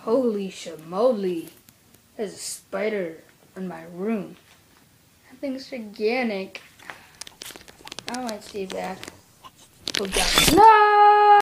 Holy shamoly. There's a spider in my room. That thing's gigantic. I might stay back. Oh god. No!